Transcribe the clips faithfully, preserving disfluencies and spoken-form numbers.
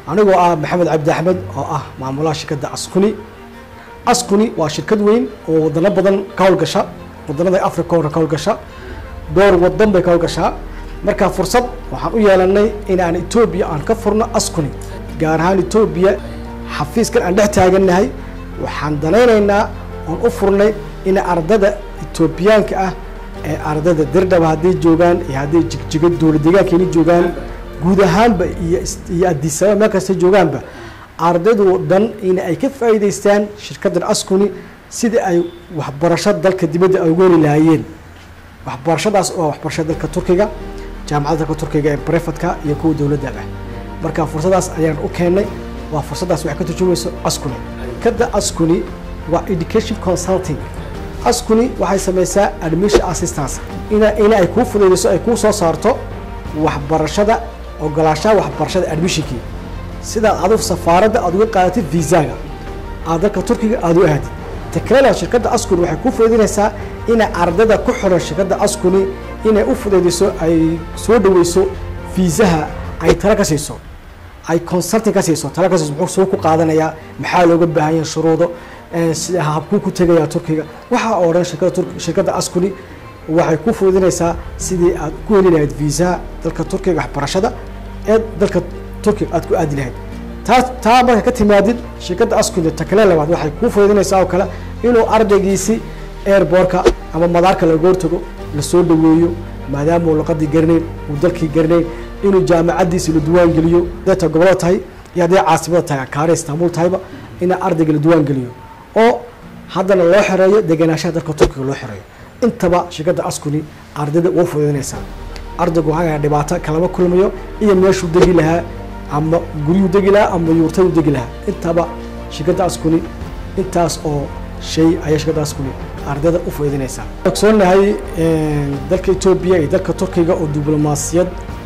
أنا جو محمد عبد أحمد أو أه معمولا شركة أسكوني أسكوني وشركة وين وضنا بدن كول قشة وضنا ذي أفريقيا وكول قشة دور وضن بكول قشة مركا فرصة وحنقول لنا إن أنا إثيوبيا أن كفرنا أسكوني جارهان إثيوبيا حفيز كان عندها تاجنا هاي وحندنا إن أنفرنا إن أردد إثيوبيان كأه أردد الدردة وهذه جوجان هذه جج دور دجاج كني جوجان جودهان ب يأدي سوا ما كسر جوجان ب أردد ودن إن أي كيف فايدة يستان شركة الأسكوني سيد أي وحبرشات ذلك الدبد أقول اللايين وحبرشات أس وحبرشات ذلك التركية جامعة ذلك التركية بريفت كا يكون دولة دابع مركا فرصة أس أيان أوكيني وفرصة أس وحكي تجوز أسكوني كذا أسكوني وإديكيشن كونسلتينج أسكوني وحي سميسا admission assistance إنا إنا يكون فضيلسو يكون سو صارتو وحبرشada ogolaasha waxbarashada admissionki sida aad u safaarada aad uga qaadatid visa-ga aad dalka Turkiga aad u aadid takreela shirkadda Asconi waxay ku fududeynaysaa in ardada ku xiran shirkadda Asconi inay u fududeyso ay soo dhaweyso visa-ha ay tala ka siiso ay consulting ka siiso tala ka siiso wuxuu soo ku qaadanaya maxaa looga baahan yahay shuruudo sida habku ku tagaya Turkiga waxa oo dhan shirkadda Turkiga shirkadda Asconi waxay ku fududeynaysaa sidii aad ku heli lahayd visa dalka Turkiga waxbarashada ee dalka Turkiga aad ku aadi lahayd taa taa marka ka timaadid shirkadda Asconi takale labaad waxay ku fududeynaysaa oo kale inuu ardaygiisi airportka ama madaarka la goortago la soo dhaweeyo maadaama uu luqadii garnay uu dalkii garnay inuu jaamacadiisa la duwaan geliyo dadka gobolada tahay iyo hadii caasimada tahay Ankara Istanbul tahayba in ardayga la duwaan geliyo oo haddana loo xireeyo degenaanshaha dalka Turkiga loo xireeyo intaba shirkadda Asconi ardayda u fududeynaysaa ardaygu waxa dhibaato kala kulmayo iyo meeshu degi lahaa ama guriyu degi lahaa ama yurtay degi lahaa intaba shirkadda Asconi intaas oo shay ay shirkadda Asconi ardayda u fududeynaysaa ogsoonahay dalka Itoobiya iyo dalka Turkiga oo diblomaasiyad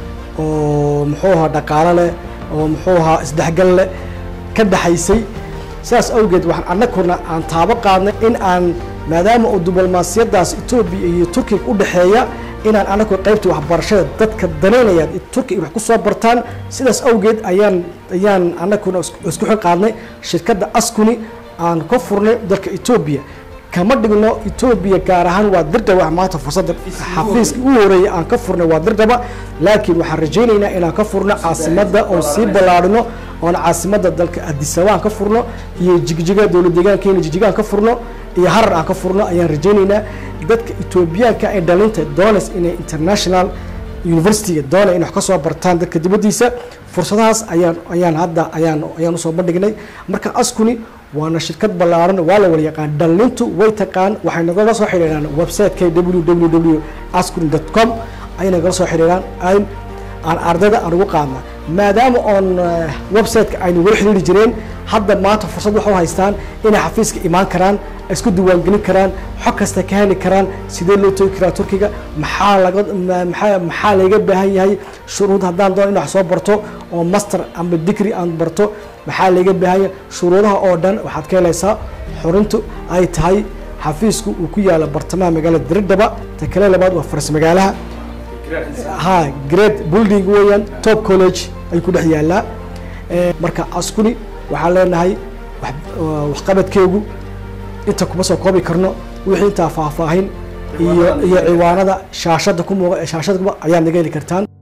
oo muxuu ahaa dhaqaale leh oo muxuu ahaa isdhexgal leh ka dhaxaysay saas awgeed waxaan annaguna aan taabo qaadnay in aan maadaama uu diblomaasiyadaas Itoobiya iyo Turkiga u dhaxeeya inaan anagu qaybta waxbarashada dadka daneynaya Turkiga wax ku soo bartaan sidaas awgeed ayaan ayaan anaguna isku xil qaadnay shirkadda Asconi aan ka furnay dalka Itoobiya kama dhigno Itoobiya gaar ahaan waa dirdaba wax maanta fursad xafiiska u horeeyay aan ka furnay waa dirdaba laakiin waxaan rajaynaynaa inaan ka furno caasimada oo si balaadhino oo caasimada dalka Addis Ababa ka furno iyo jigjiga dawlad deegaankeena jigjiga ka furno iyo harar aan ka furno ayaan rajaynaynaa dadka Itoobiyaanka ay dhalinta doonas in international university doona in wax ka soo bartaan dadka dibadiisa fursadahaas ayaan ayaan hadda ayaan ayaan soo bandhignay marka Asconi waana shirkad balaaran waa la wada yaqaan dhalintu way taqaan waxay naga soo xiriiraan website-ka w w w dot asconi dot com ay naga soo xiriiraan ay aan ardayda aan ugu qaadna maadaama on website-ka aynu wada xiriiri jireen hadda maanta fursad waxa haystaan in xafiiska imaan karaan isku diiwaan gelin karaan xog kasta ka heli karaan sidee loo toogi karaa Turkiga maxaa laga maxaa maxaa laga baahan yahay shuruud haddaan doon in wax soo barto oo master ama degree aan barto maxaa laga baahan yahay shuruudaha oo dhan waxaad ka helaysaa xurintu ay tahay xafiisku uu ku yaala bartamaha magaalada Dirdaba ta kale labaad waa faras magaalaha ha grade building weeyaan top college ay ku dhex yaalaa marka Asconi waxaa leenahay wax qabadkeegu inta kuma soo koobi karno wixii inta faahfaahin iyo iyo ciwaanada shaashada ku muuqda shaashada ayaan naga heli kartaan